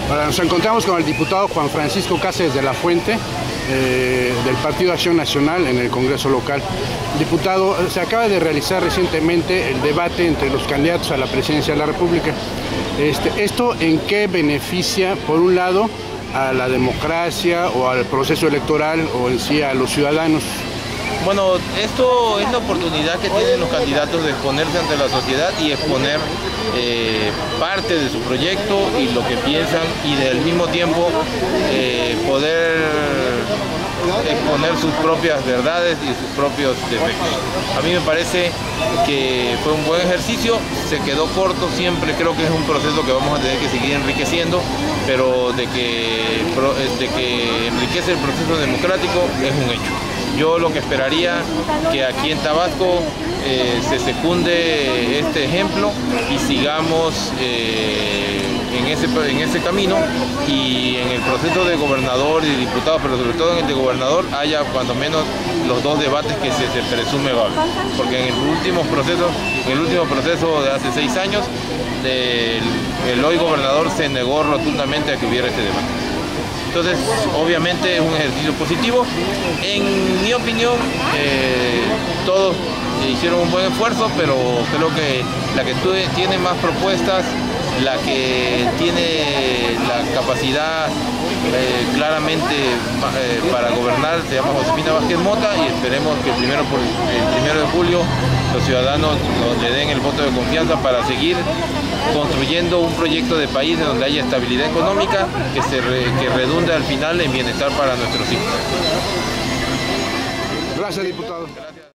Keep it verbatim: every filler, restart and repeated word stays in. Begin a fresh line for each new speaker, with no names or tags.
Ahora nos encontramos con el diputado Juan Francisco Cáceres de la Fuente, eh, del Partido Acción Nacional en el Congreso local. Diputado, se acaba de realizar recientemente el debate entre los candidatos a la presidencia de la República. Este, ¿Esto en qué beneficia, por un lado, a la democracia o al proceso electoral o en sí a los ciudadanos?
Bueno, esto es la oportunidad que tienen los candidatos de exponerse ante la sociedad y exponer eh, parte de su proyecto y lo que piensan, y al mismo tiempo eh, poder exponer sus propias verdades y sus propios defectos. A mí me parece que fue un buen ejercicio, se quedó corto, siempre creo que es un proceso que vamos a tener que seguir enriqueciendo, pero de que, de que enriquece el proceso democrático es un hecho. Yo lo que esperaría que aquí en Tabasco eh, se secunde este ejemplo y sigamos eh, en, ese, en ese camino, y en el proceso de gobernador y diputado, pero sobre todo en el de gobernador, haya cuando menos los dos debates que se, se presume va a haber. Porque en el último proceso, en el último proceso de hace seis años, el, el hoy gobernador se negó rotundamente a que hubiera este debate. Entonces, obviamente es un ejercicio positivo. En mi opinión, eh, todos hicieron un buen esfuerzo, pero creo que la que tiene más propuestas, la que tiene la capacidad eh, claramente eh, para gobernar, se llama Josefina Vázquez Mota, y esperemos que el primero, por el primero de julio los ciudadanos nos le den el voto de confianza para seguir construyendo un proyecto de país en donde haya estabilidad económica que, se re, que redunde al final en bienestar para nuestros hijos.
Gracias, diputado. Gracias.